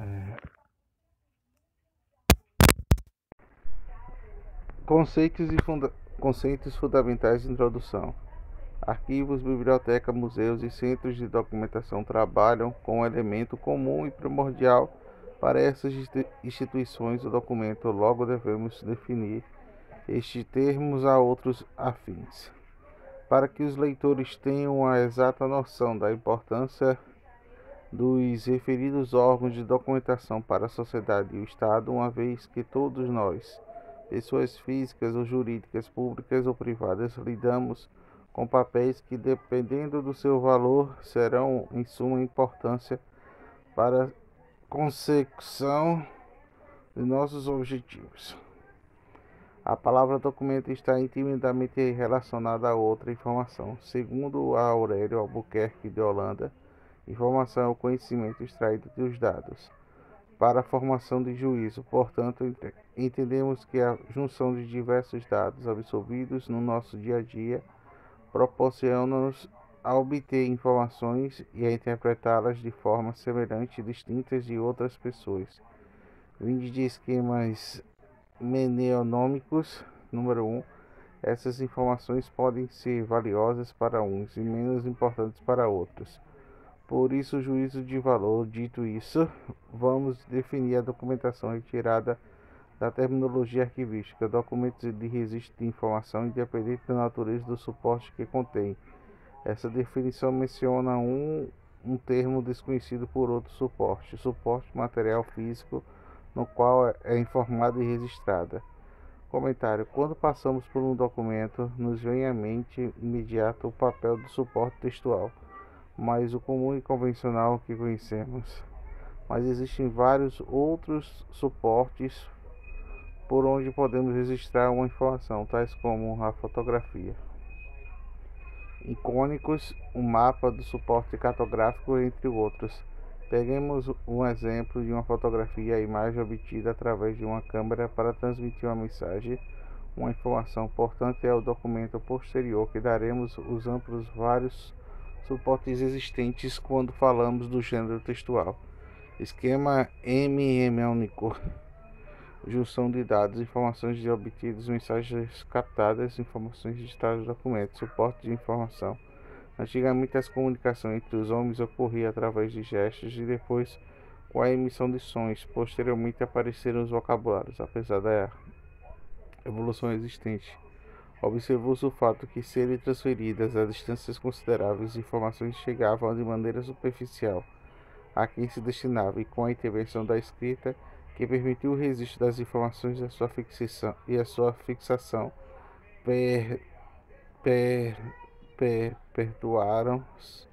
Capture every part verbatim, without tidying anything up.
Conceitos e funda conceitos fundamentais de introdução. Arquivos, biblioteca, museus e centros de documentação trabalham com um elemento comum e primordial para essas instituições. O documento, logo devemos definir estes termos a outros afins. Para que os leitores tenham a exata noção da importância dos referidos órgãos de documentação para a sociedade e o Estado, uma vez que todos nós, pessoas físicas ou jurídicas, públicas ou privadas, lidamos com papéis que, dependendo do seu valor, serão em suma importância para a consecução de nossos objetivos. A palavra documento está intimamente relacionada a outra informação. Segundo Aurélio Albuquerque de Holanda, informação é o conhecimento extraído dos dados para a formação de juízo. Portanto, entendemos que a junção de diversos dados absorvidos no nosso dia a dia proporciona-nos a obter informações e a interpretá-las de forma semelhante e distintas de outras pessoas. Vinde de esquemas mnemonômicos. Número um. Essas informações podem ser valiosas para uns e menos importantes para outros. Por isso, juízo de valor. Dito isso, vamos definir a documentação retirada da terminologia arquivística. Documentos de registro de informação, independente da natureza do suporte que contém. Essa definição menciona um, um termo desconhecido por outro suporte, suporte material físico, no qual é informada e registrada. Comentário: quando passamos por um documento, nos vem à mente imediato o papel do suporte textual, mas o comum e convencional que conhecemos. Mas existem vários outros suportes por onde podemos registrar uma informação, tais como a fotografia, icônicos, um mapa do suporte cartográfico, entre outros. Peguemos um exemplo de uma fotografia, a imagem obtida através de uma câmera para transmitir uma mensagem, uma informação. Portanto, é o documento posterior que daremos os amplos vários suportes existentes quando falamos do gênero textual. Esquema mnemônico: junção de dados, informações de obtidas, mensagens captadas, informações registradas, documentos, suporte de informação. Antigamente, as comunicações entre os homens ocorriam através de gestos e depois com a emissão de sons. Posteriormente apareceram os vocabulários. Apesar da evolução existente, observou-se o fato que, serem transferidas a distâncias consideráveis, informações chegavam de maneira superficial a quem se destinava, e com a intervenção da escrita, que permitiu o registro das informações e a sua fixação, e a sua fixação per, per, per, perpetuaram,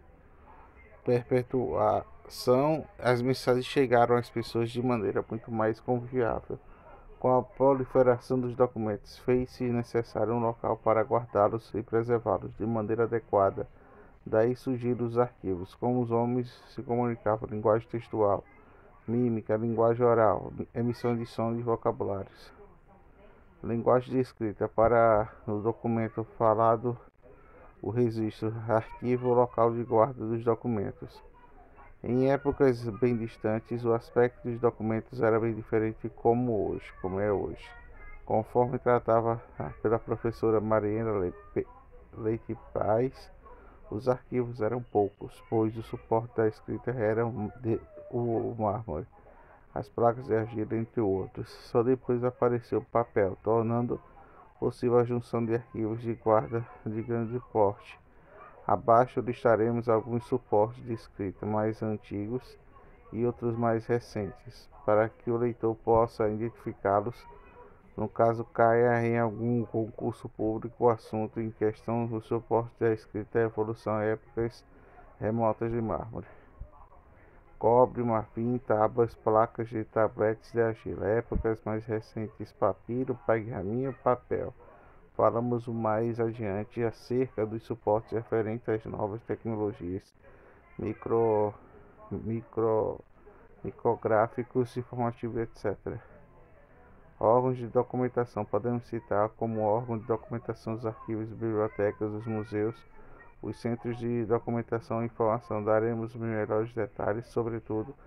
perpetuação, as mensagens chegaram às pessoas de maneira muito mais confiável. Com a proliferação dos documentos, fez-se necessário um local para guardá-los e preservá-los de maneira adequada. Daí surgiram os arquivos. Como os homens se comunicavam, linguagem textual, mímica, linguagem oral, emissão de som de vocabulários. Linguagem de escrita: para o documento falado, o registro, arquivo, local de guarda dos documentos. Em épocas bem distantes, o aspecto dos documentos era bem diferente como hoje, como é hoje. Conforme tratava pela professora Mariana Leite Paz, os arquivos eram poucos, pois o suporte da escrita era de, o mármore, as placas de argila, entre outros. Só depois apareceu o papel, tornando possível a junção de arquivos de guarda de grande porte. Abaixo listaremos alguns suportes de escrita mais antigos e outros mais recentes, para que o leitor possa identificá-los. No caso caia em algum concurso público o assunto em questão, o suporte da escrita, a evolução a épocas remotas de mármore, cobre, marfim, tábuas, placas de tabletes de argila. Épocas mais recentes: papiro, pergaminho, papel. Falamos mais adiante acerca dos suportes referentes às novas tecnologias, micro, micro, micrográficos, informativos, etcétera. Órgãos de documentação: podemos citar como órgão de documentação os arquivos, bibliotecas, os museus, os centros de documentação e informação. Daremos os melhores detalhes, sobretudo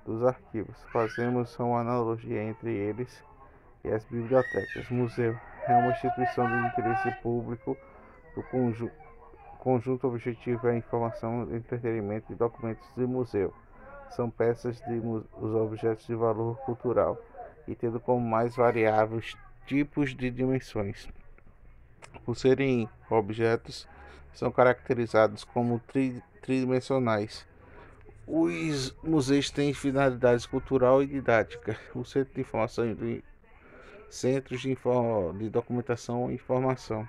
dos arquivos. Fazemos uma analogia entre eles e as bibliotecas. Museu é uma instituição de interesse público do conju conjunto objetivo é a informação, entretenimento e documentos de museu. São peças de os objetos de valor cultural e tendo como mais variáveis tipos de dimensões. Por serem objetos, são caracterizados como tri tridimensionais. Os museus têm finalidades cultural e didática. O Centro de Informação e Centros de, de Documentação e Informação.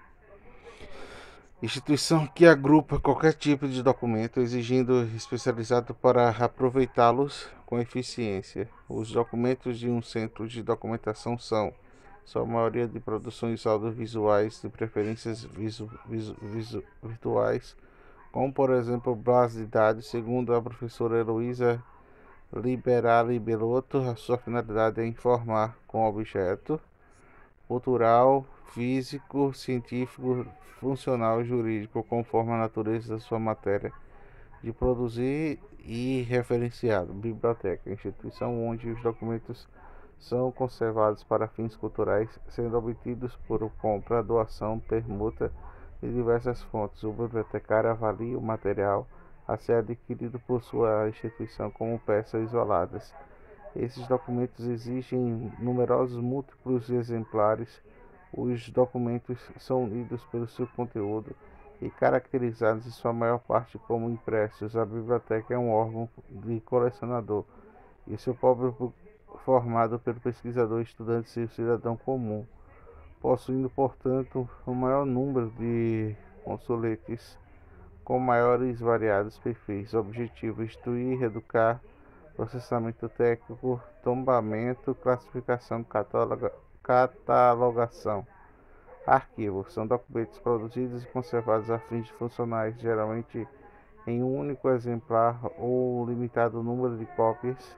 Instituição que agrupa qualquer tipo de documento, exigindo especializado para aproveitá-los com eficiência. Os documentos de um centro de documentação são, sua maioria, de produções audiovisuais, de preferências visu, visu, visu, virtuais, como por exemplo base de dados. Segundo a professora Heloísa Liberali Belotto, a sua finalidade é informar com objeto cultural, físico, científico, funcional e jurídico, conforme a natureza da sua matéria de produzir e referenciado. Biblioteca, instituição onde os documentos são conservados para fins culturais, sendo obtidos por compra, doação, permuta de diversas fontes. O bibliotecário avalia o material a ser adquirido por sua instituição como peças isoladas. Esses documentos exigem numerosos múltiplos exemplares. Os documentos são unidos pelo seu conteúdo e caracterizados em sua maior parte como impressos. A biblioteca é um órgão de colecionador e seu público formado pelo pesquisador, estudante e o cidadão comum, possuindo, portanto, o maior número de consoletes com maiores variados perfis. Objetivo: instruir, educar, processamento técnico, tombamento, classificação, cataloga, catalogação. Arquivos são documentos produzidos e conservados a fins funcionais, geralmente em um único exemplar ou limitado número de cópias.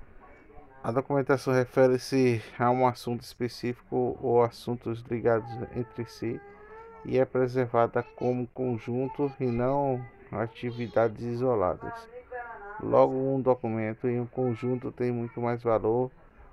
A documentação refere-se a um assunto específico ou assuntos ligados entre si e é preservada como conjunto e não atividades isoladas. Logo, um documento em um conjunto tem muito mais valor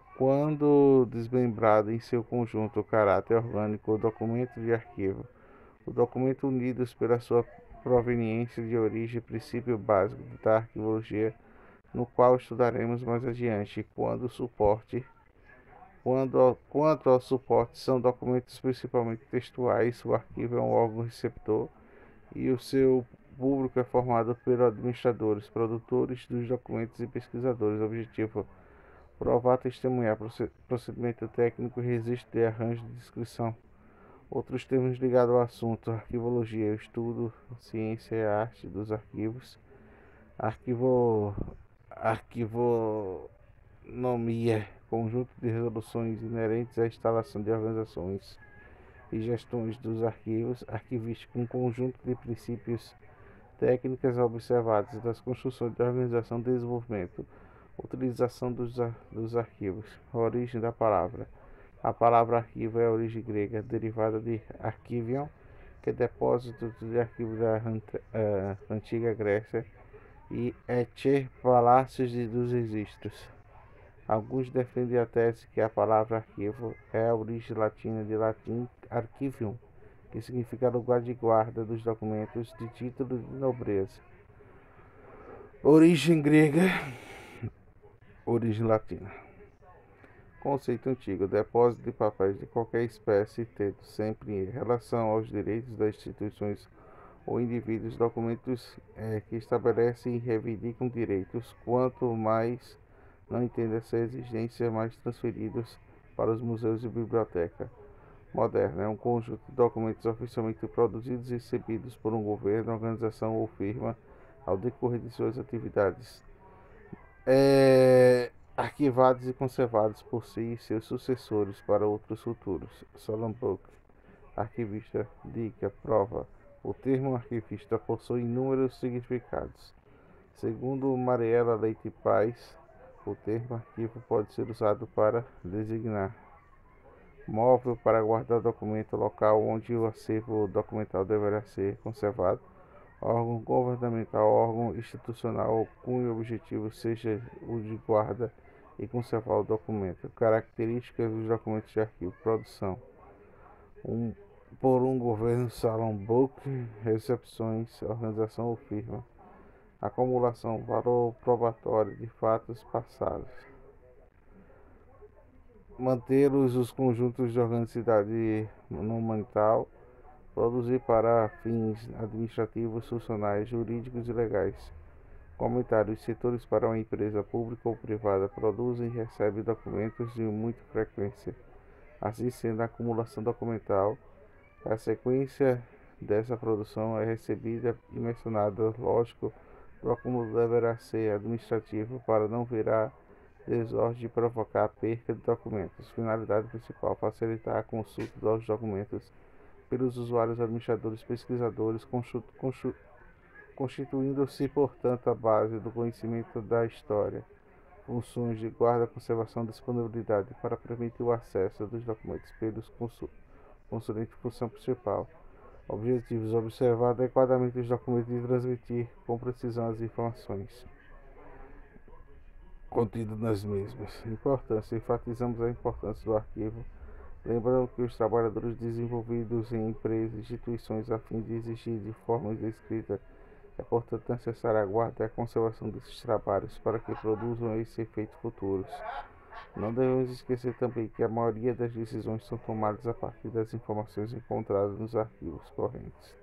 quando desmembrado em seu conjunto. O caráter orgânico. O documento de arquivo. O documento unidos pela sua proveniência de origem, princípio básico da arquivologia, no qual estudaremos mais adiante. Quando o suporte, quando, quanto ao suporte, são documentos principalmente textuais. O arquivo é um órgão receptor e o seu público é formado pelos administradores, produtores dos documentos e pesquisadores. Objetivo: provar, testemunhar, procedimento técnico, registro de arranjo de descrição. Outros termos ligados ao assunto: arquivologia, o estudo, ciência e arte dos arquivos. Arquivo, arquivonomia, conjunto de resoluções inerentes à instalação de organizações e gestões dos arquivos. Arquivística, um conjunto de princípios, técnicas observadas das construções de organização e desenvolvimento. Utilização dos, dos arquivos. A origem da palavra. A palavra arquivo é a origem grega, derivada de arquivion, que é depósito de arquivos da uh, antiga Grécia, e eche, palácios de, dos registros. Alguns defendem a tese que a palavra arquivo é a origem latina de latim archivium, que significa lugar de guarda dos documentos de título de nobreza. Origem grega, origem latina. Conceito antigo: depósito de papéis de qualquer espécie, tendo sempre em relação aos direitos das instituições ou indivíduos, documentos é, que estabelecem e reivindicam direitos. Quanto mais não entenda essa exigência, mais transferidos para os museus e biblioteca moderna. É um conjunto de documentos oficialmente produzidos e recebidos por um governo, organização ou firma ao decorrer de suas atividades, é, arquivados e conservados por si e seus sucessores para outros futuros. Solon Book, arquivista, dica, prova. O termo arquivista possui inúmeros significados. Segundo Mariela Leite Paz, o termo arquivo pode ser usado para designar móvel para guardar documento, local onde o acervo documental deverá ser conservado, órgão governamental, órgão institucional cujo objetivo seja o de guarda e conservar o documento. Características dos documentos de arquivo: produção um, por um governo, salão, book, recepções, organização ou firma. Acumulação, valor probatório de fatos passados. Manter-os os conjuntos de organicidade monumental. Produzir para fins administrativos, funcionais, jurídicos e legais. Comentário: os setores para uma empresa pública ou privada produzem e recebem documentos de muita frequência. Assim sendo, a acumulação documental, a sequência dessa produção é recebida e mencionada. Lógico, o acúmulo deverá ser administrativo para não virar desordem e provocar a perda de documentos. Finalidade principal: facilitar a consulta dos documentos pelos usuários, administradores, pesquisadores, constituindo-se, portanto, a base do conhecimento da história. Funções de guarda, conservação, disponibilidade para permitir o acesso dos documentos pelos consulentes. Função principal: objetivos: observar adequadamente os documentos e transmitir com precisão as informações contidas nas mesmas. Importância: enfatizamos a importância do arquivo, lembrando que os trabalhadores desenvolvidos em empresas e instituições a fim de exigir de forma escrita é, portanto, necessária a guarda e a conservação desses trabalhos para que produzam esses efeitos futuros. Não devemos esquecer também que a maioria das decisões são tomadas a partir das informações encontradas nos arquivos correntes.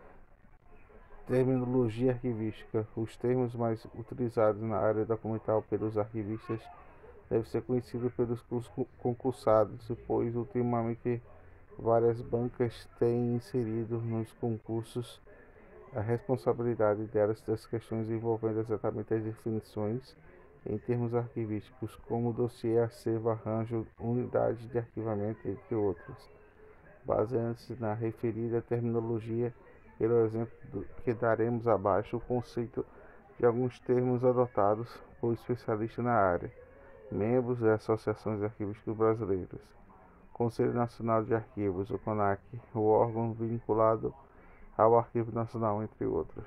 Terminologia arquivística: os termos mais utilizados na área documental pelos arquivistas deve ser conhecido pelos concursados, pois ultimamente várias bancas têm inserido nos concursos a responsabilidade delas das questões envolvendo exatamente as definições em termos arquivísticos, como dossiê, acervo, arranjo, unidade de arquivamento, entre outros. Baseando-se na referida terminologia, pelo exemplo do, que daremos abaixo, o conceito de alguns termos adotados por especialistas na área. Membros das Associações Arquivísticas Brasileiras. Conselho Nacional de Arquivos, o CONAC, o órgão vinculado ao Arquivo Nacional, entre outros.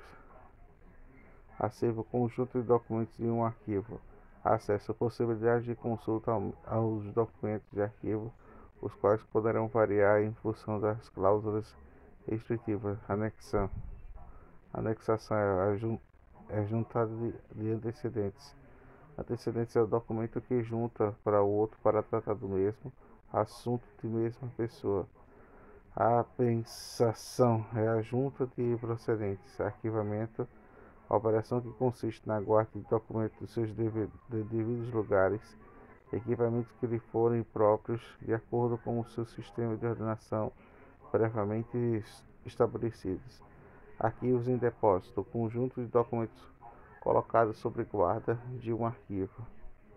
Acervo: conjunto de documentos de um arquivo. Acesso: possibilidade de consulta aos documentos de arquivo, os quais poderão variar em função das cláusulas restritivas. Anexação. Anexação é a juntada de antecedentes. Antecedentes é o documento que junta para o outro para tratar do mesmo assunto de mesma pessoa. A apensação é a junta de procedentes. Arquivamento, a operação que consiste na guarda de documentos dos seus devidos lugares, equipamentos que lhe forem próprios, de acordo com o seu sistema de ordenação previamente estabelecidos. Arquivos em depósito, o conjunto de documentos colocados sob guarda de um arquivo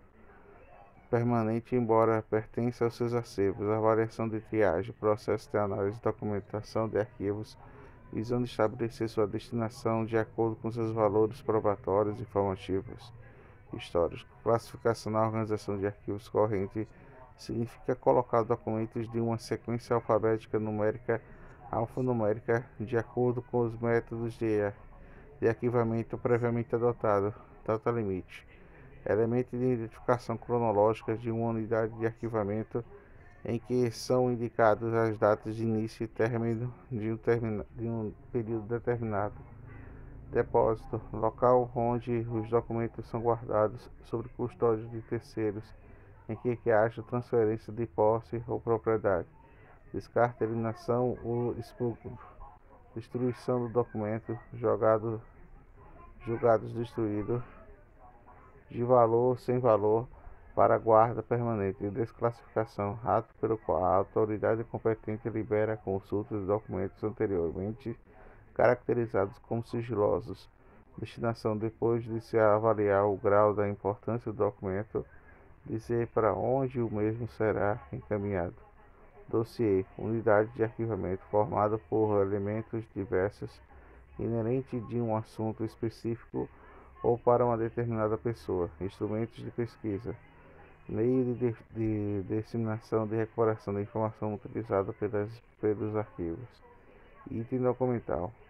permanente, embora pertença aos seus acervos. Avaliação de triagem, processo de análise e documentação de arquivos, visando estabelecer sua destinação de acordo com seus valores probatórios, informativos, históricos. Classificação na organização de arquivos corrente significa colocar documentos de uma sequência alfabética numérica alfanumérica de acordo com os métodos de, de arquivamento previamente adotado. Data limite: elemento de identificação cronológica de uma unidade de arquivamento em que são indicadas as datas de início e término de um, termina, de um período determinado. Depósito: local onde os documentos são guardados sob custódia de terceiros, em que, que haja transferência de posse ou propriedade. Descarte, eliminação ou expurgo. Destruição do documento, jogado, julgados destruído, de valor, sem valor, para guarda permanente. Desclassificação, ato pelo qual a autoridade competente libera a consulta de documentos anteriormente caracterizados como sigilosos. Destinação: depois de se avaliar o grau da importância do documento, dizer para onde o mesmo será encaminhado. Dossiê: unidade de arquivamento formada por elementos diversos, inerente de um assunto específico ou para uma determinada pessoa. Instrumentos de pesquisa: meio de, de, de disseminação e de recuperação da informação utilizada pelas, pelos arquivos. Item documental: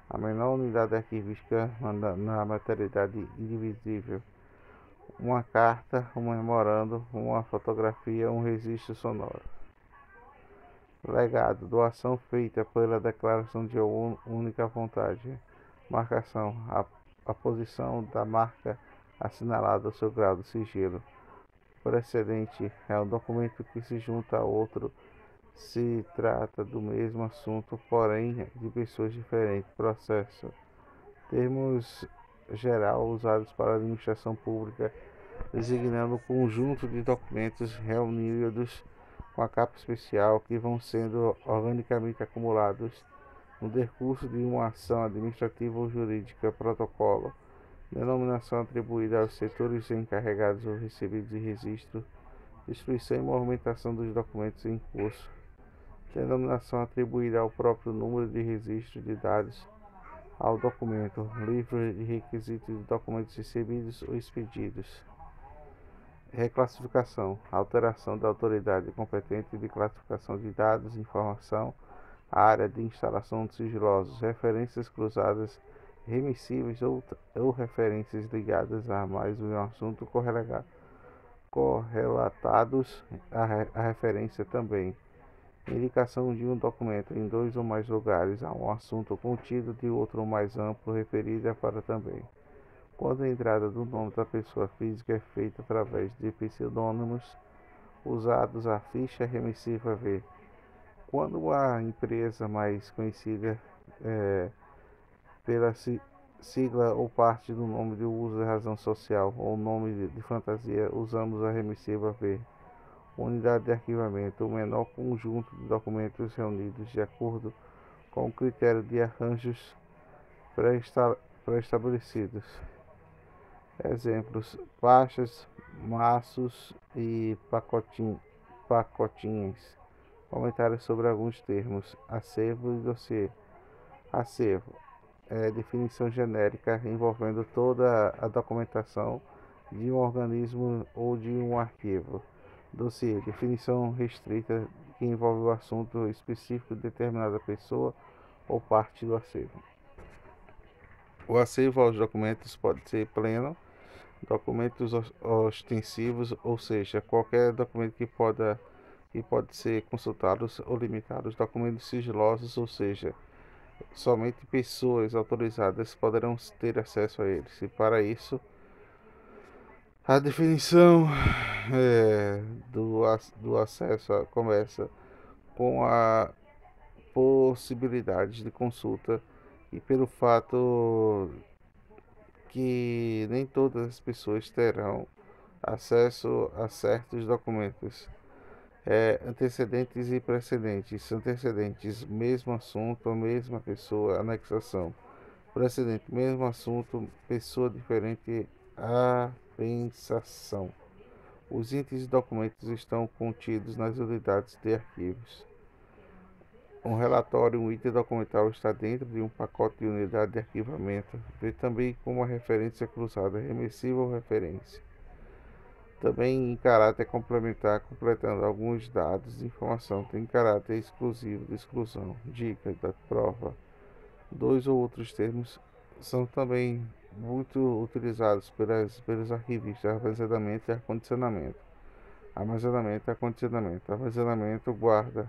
A menor unidade arquivística na materialidade indivisível. Uma carta, um memorando, uma fotografia, um registro sonoro. Legado, doação feita pela declaração de única vontade. Marcação, a, a posição da marca assinalada ao seu grau de sigilo. Precedente, é um documento que se junta a outro. Se trata do mesmo assunto, porém de pessoas diferentes. Processo, termos geral usados para a administração pública, designando um conjunto de documentos reunidos com a capa especial que vão sendo organicamente acumulados no decurso de uma ação administrativa ou jurídica. Protocolo, denominação atribuída aos setores encarregados ou recebidos de registro, destruição e movimentação dos documentos em curso. Denominação atribuída ao próprio número de registro de dados ao documento. Livro de requisitos de documentos recebidos ou expedidos. Reclassificação, alteração da autoridade competente de classificação de dados, informação, área de instalação de sigilosos, referências cruzadas, remissíveis ou, ou referências ligadas a mais um assunto correlatados à referência também. Indicação de um documento em dois ou mais lugares a um assunto contido de outro mais amplo referido para também. Quando a entrada do nome da pessoa física é feita através de pseudônimos usados, a ficha é remissiva a ver. Quando a empresa mais conhecida é, pela sigla ou parte do nome de uso de razão social ou nome de, de fantasia, usamos a remissiva a ver. Unidade de arquivamento, o menor conjunto de documentos reunidos de acordo com o critério de arranjos pré-estabelecidos. Exemplos: pastas, maços e pacotin, pacotinhas. Comentários sobre alguns termos. Acervo e dossiê. Acervo é definição genérica envolvendo toda a documentação de um organismo ou de um arquivo. Dossiê, definição restrita que envolve o assunto específico de determinada pessoa ou parte do acervo. O acervo aos documentos pode ser pleno, documentos ostensivos, ou seja, qualquer documento que pode, que pode ser consultado ou limitado. Os documentos sigilosos, ou seja, somente pessoas autorizadas poderão ter acesso a eles. E para isso, a definição é, do, do acesso começa com a possibilidade de consulta e pelo fato que nem todas as pessoas terão acesso a certos documentos. É, antecedentes e precedentes. Antecedentes, mesmo assunto, mesma pessoa, anexação. Precedente, mesmo assunto, pessoa diferente, apensação. Os itens de documentos estão contidos nas unidades de arquivos. Um relatório, um item documental está dentro de um pacote de unidade de arquivamento. Vê também como a referência cruzada, remissiva ou referência. Também em caráter complementar, completando alguns dados de informação, tem caráter exclusivo de exclusão. Dica da prova. Dois ou outros termos são também muito utilizados pelas, pelos arquivistas: armazenamento e acondicionamento. Armazenamento e acondicionamento. Armazenamento guarda.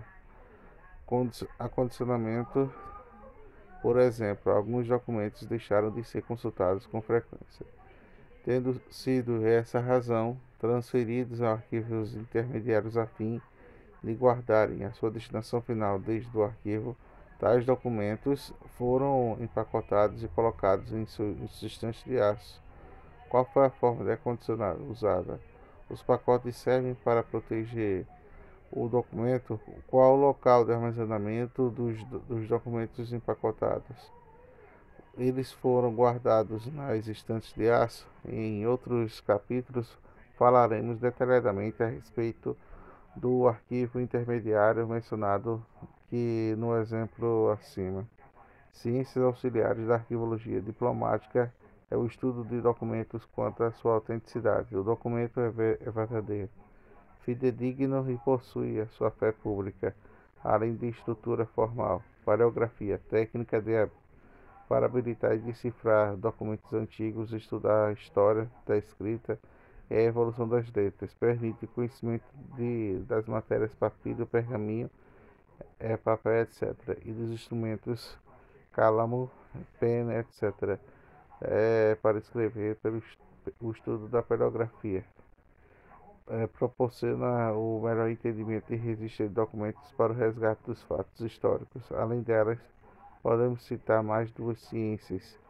Acondicionamento, por exemplo, alguns documentos deixaram de ser consultados com frequência, tendo sido essa razão transferidos a arquivos intermediários a fim de guardarem a sua destinação final desde o arquivo. Tais documentos foram empacotados e colocados em substância de aço. Qual foi a forma de acondicionar usada? Os pacotes servem para proteger o documento. Qual o local de armazenamento dos, dos documentos empacotados? Eles foram guardados nas estantes de aço. Em outros capítulos falaremos detalhadamente a respeito do arquivo intermediário mencionado que no exemplo acima. Ciências auxiliares da arquivologia diplomática é o estudo de documentos quanto à sua autenticidade. O documento é, ver, é verdadeiro, fidedigno e possui a sua fé pública, além de estrutura formal. Paleografia, técnica de para habilitar e decifrar documentos antigos, estudar a história da escrita e a evolução das letras. Permite o conhecimento de, das matérias papiro, pergaminho, é, papel, etcétera, e dos instrumentos cálamo, pena, etcétera, é, para escrever pelo o estudo da paleografia. É, proporciona o melhor entendimento e registro de documentos para o resgate dos fatos históricos. Além delas, podemos citar mais duas ciências: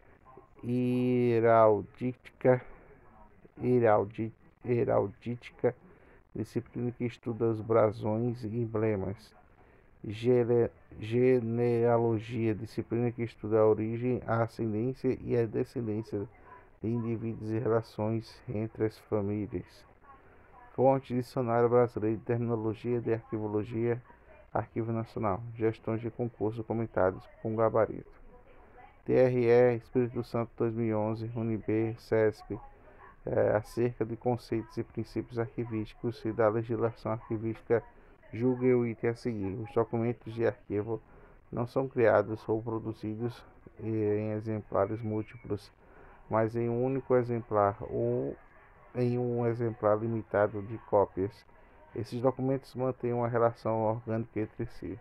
heraldística, heraldítica, disciplina que estuda os brasões e emblemas; Gene, genealogia, disciplina que estuda a origem, a ascendência e a descendência de indivíduos e relações entre as famílias. Fonte: Dicionário Brasileiro de Terminologia de Arquivologia, Arquivo Nacional, Gestões de Concurso comentados com gabarito. T R E, Espírito Santo dois mil e onze, UniB, CESP, é, acerca de conceitos e princípios arquivísticos e da legislação arquivística, julgue o item a seguir. Os documentos de arquivo não são criados ou produzidos em exemplares múltiplos, mas em um único exemplar ou em um exemplar limitado de cópias. Esses documentos mantêm uma relação orgânica entre si.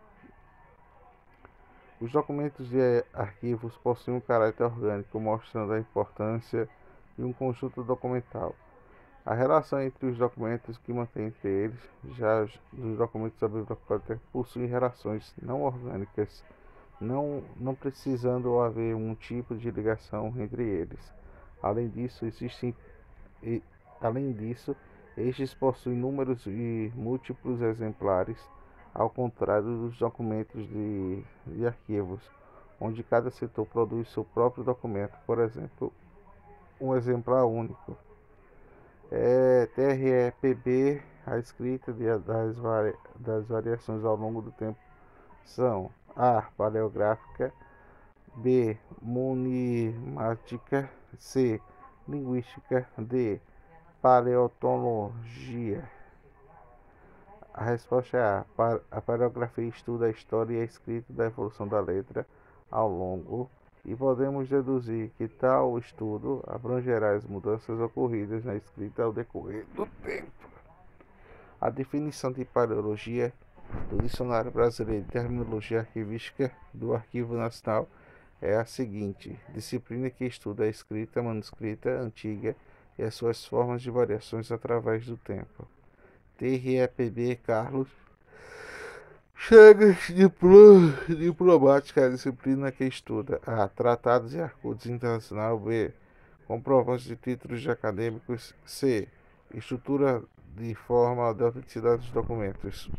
Os documentos de arquivos possuem um caráter orgânico, mostrando a importância de um conjunto documental. A relação entre os documentos que mantém entre eles, já os documentos da biblioteca possuem relações não orgânicas, não, não precisando haver um tipo de ligação entre eles. Além disso, existem E, além disso, estes possuem números e múltiplos exemplares, ao contrário dos documentos de, de arquivos, onde cada setor produz seu próprio documento, por exemplo, um exemplar único. É, T R E P B, a escrita de, das, vari, das variações ao longo do tempo são: A. Paleográfica, B. Numismática, C. Linguística, D. Paleontologia. A resposta é A. A paleografia estuda a história e a escrita da evolução da letra ao longo, e podemos deduzir que tal estudo abrangerá as mudanças ocorridas na escrita ao decorrer do tempo. A definição de paleologia do Dicionário Brasileiro de Terminologia Arquivística do Arquivo Nacional é a seguinte: disciplina que estuda a escrita manuscrita antiga e as suas formas de variações através do tempo. T R E P B, Carlos Chagas, diplomática, a disciplina que estuda A. Tratados e acordos internacionais. B. Comprovantes de títulos acadêmicos. C. Estrutura de forma de autenticidade dos documentos.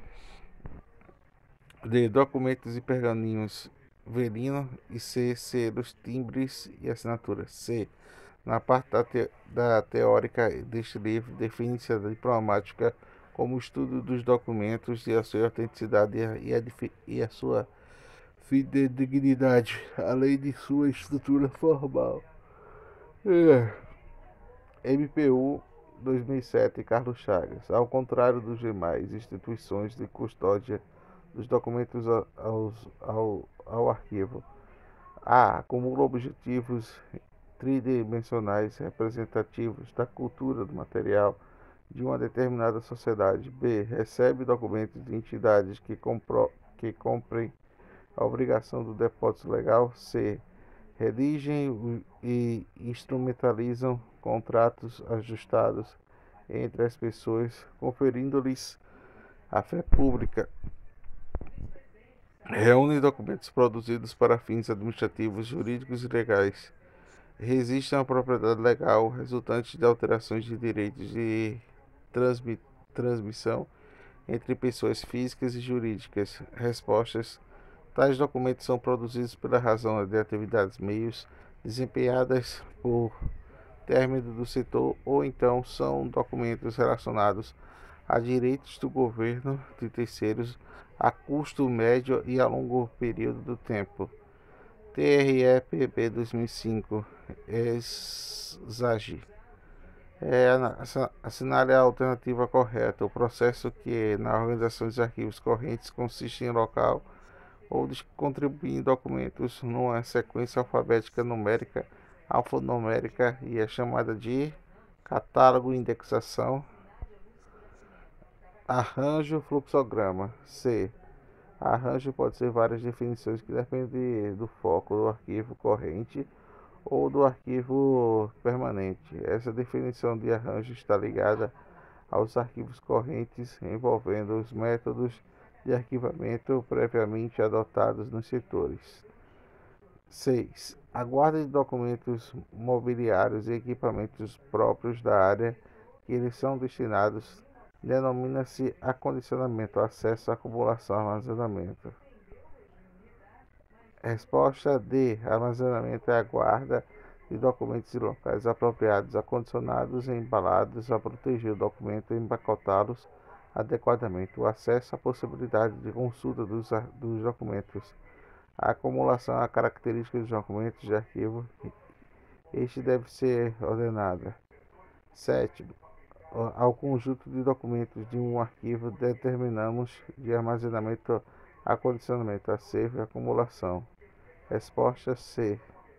D. Documentos e pergaminhos velino. E C. Selos, timbres e assinaturas. C. Na parte da, te, da teórica deste livro, define-se a diplomática como o estudo dos documentos e a sua autenticidade e a, e a sua fidedignidade, além de sua estrutura formal. É. M P U dois mil e sete, Carlos Chagas. Ao contrário dos demais instituições de custódia dos documentos ao, ao, ao arquivo, A. Acumula objetivos tridimensionais representativos da cultura do material de uma determinada sociedade. B. Recebe documentos de entidades que, compro, que cumprem a obrigação do depósito legal. C. Redigem e instrumentalizam contratos ajustados entre as pessoas, conferindo-lhes a fé pública. Reúne documentos produzidos para fins administrativos, jurídicos e legais. Resistem à propriedade legal resultante de alterações de direitos de transmi transmissão entre pessoas físicas e jurídicas. Respostas: tais documentos são produzidos pela razão de atividades meios desempenhadas por término do setor, ou então são documentos relacionados a direitos do governo de terceiros a curto, médio e a longo período do tempo. T R E P B dois mil e cinco, Exage. É, assinale a alternativa correta. O processo que, na organização dos arquivos correntes, consiste em local ou de contribuir em documentos numa sequência alfabética numérica, alfanumérica e é chamada de catálogo, indexação. Arranjo, fluxograma. C. Arranjo pode ser várias definições que dependem do foco do arquivo corrente ou do arquivo permanente. Essa definição de arranjo está ligada aos arquivos correntes, envolvendo os métodos de arquivamento previamente adotados nos setores. seis. A guarda de documentos mobiliários e equipamentos próprios da área que eles são destinados denomina-se acondicionamento, acesso, acumulação, armazenamento. Resposta D. Armazenamento é a guarda de documentos em locais apropriados, acondicionados e embalados a proteger o documento e empacotá-los adequadamente. O acesso à possibilidade de consulta dos, dos documentos. A acumulação é a característica dos documentos de arquivo. Este deve ser ordenado. sete. Ao conjunto de documentos de um arquivo determinamos de armazenamento, acondicionamento, acervo e acumulação. Resposta C.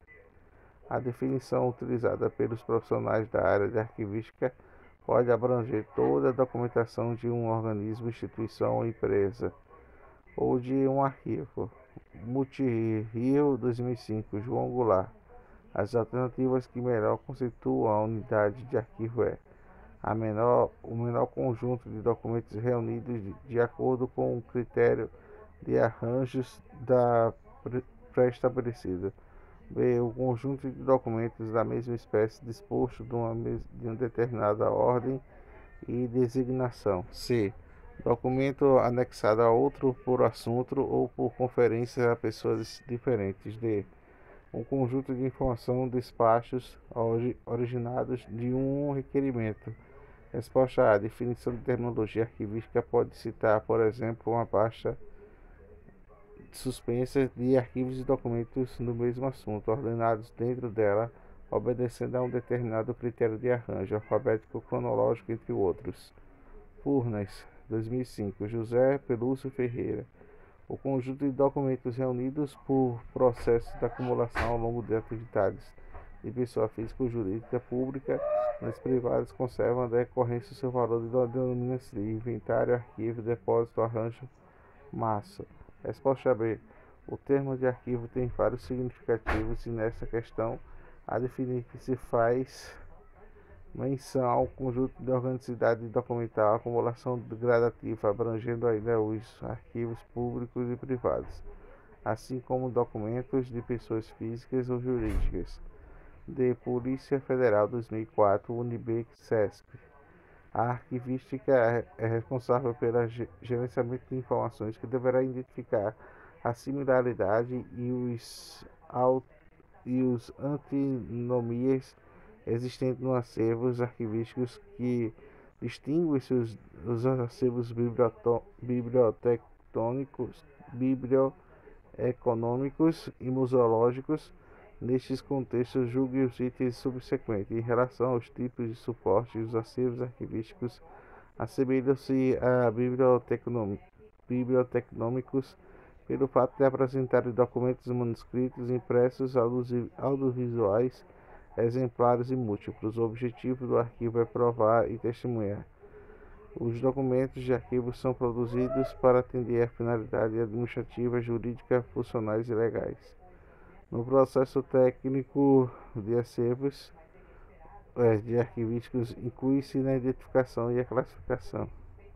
A definição utilizada pelos profissionais da área de arquivística pode abranger toda a documentação de um organismo, instituição ou empresa, ou de um arquivo. Multirio dois mil e cinco, João Goulart. As alternativas que melhor constituam a unidade de arquivo é a menor, o menor conjunto de documentos reunidos de, de acordo com o critério de arranjos da pré-estabelecido. B. O conjunto de documentos da mesma espécie disposto de uma, de uma determinada ordem e designação. C. Documento anexado a outro por assunto ou por conferência a pessoas diferentes. D. Um conjunto de informação, despachos originados de um requerimento. Resposta A. Definição de terminologia arquivística pode citar, por exemplo, uma pasta suspensa de arquivos e documentos do mesmo assunto, ordenados dentro dela, obedecendo a um determinado critério de arranjo alfabético cronológico, entre outros. Furnas, dois mil e cinco, José Pelúcio Ferreira. O conjunto de documentos reunidos por processo de acumulação ao longo de atividades de pessoa física ou jurídica pública, nas privadas, conservam a decorrência do seu valor de denomina-se inventário, arquivo, depósito, arranjo, massa. Resposta B. O termo de arquivo tem vários significativos e nessa questão a definir que se faz menção ao conjunto de organicidade documental, acumulação gradativa, abrangendo ainda os arquivos públicos e privados, assim como documentos de pessoas físicas ou jurídicas. D. Polícia Federal dois mil e quatro, Unibec, Sesp. A arquivística é responsável pelo gerenciamento de informações que deverá identificar a similaridade e os, e os antinomias existentes nos acervos arquivísticos que distinguem os, os acervos bibliotectônicos, biblioeconômicos e museológicos. Nestes contextos, julgue os itens subsequentes. Em relação aos tipos de suporte, os acervos arquivísticos assemelham-se a bibliotecnômicos pelo fato de apresentarem documentos manuscritos, impressos, audiovisuais, exemplares e múltiplos. O objetivo do arquivo é provar e testemunhar. Os documentos de arquivo são produzidos para atender a finalidades administrativa, jurídica, funcionais e legais. No processo técnico de acervos é, de arquivísticos, inclui-se na identificação e a classificação.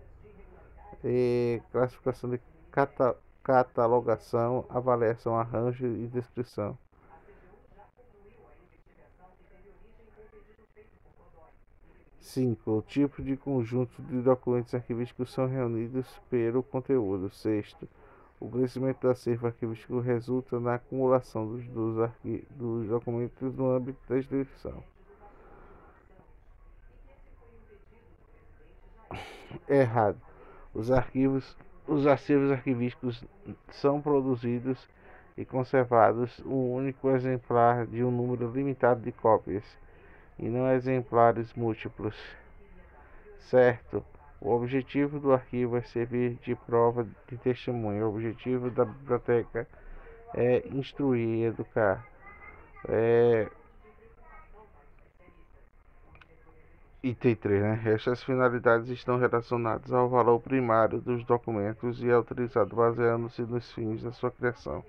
E classificação de cata, catalogação, avaliação, arranjo e descrição. cinco. O tipo de conjunto de documentos arquivísticos são reunidos pelo conteúdo. Sexto. O crescimento do acervo arquivístico resulta na acumulação dos, dos, arqui, dos documentos no âmbito da instituição. Errado. Os arquivos, os acervos arquivísticos são produzidos e conservados um único exemplar de um número limitado de cópias, e não exemplares múltiplos. Certo. O objetivo do arquivo é servir de prova de testemunho. O objetivo da biblioteca é instruir e educar. É, Item três, né? Estas finalidades estão relacionadas ao valor primário dos documentos e é utilizado baseando-se nos fins da sua criação.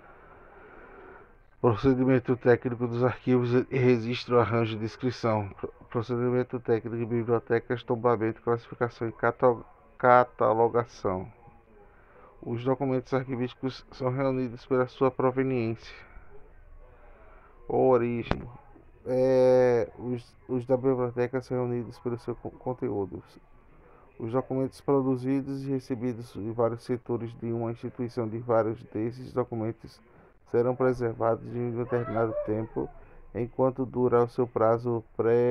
Procedimento técnico dos arquivos e registro, arranjo e descrição. Procedimento técnico de bibliotecas, tombamento, classificação e catalogação. Os documentos arquivísticos são reunidos pela sua proveniência ou origem. É, os, os da biblioteca são reunidos pelo seu conteúdo. Os documentos produzidos e recebidos em vários setores de uma instituição de vários desses documentos serão preservados em um determinado tempo, enquanto dura o seu prazo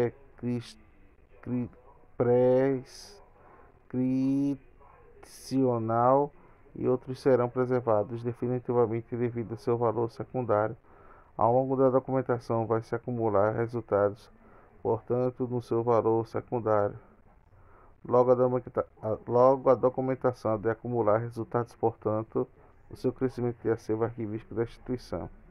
prescricional, e outros serão preservados definitivamente devido ao seu valor secundário. Ao longo da documentação vai se acumular resultados, portanto, no seu valor secundário. Logo a, logo a documentação de acumular resultados, portanto, o seu crescimento de acervo arquivístico da instituição.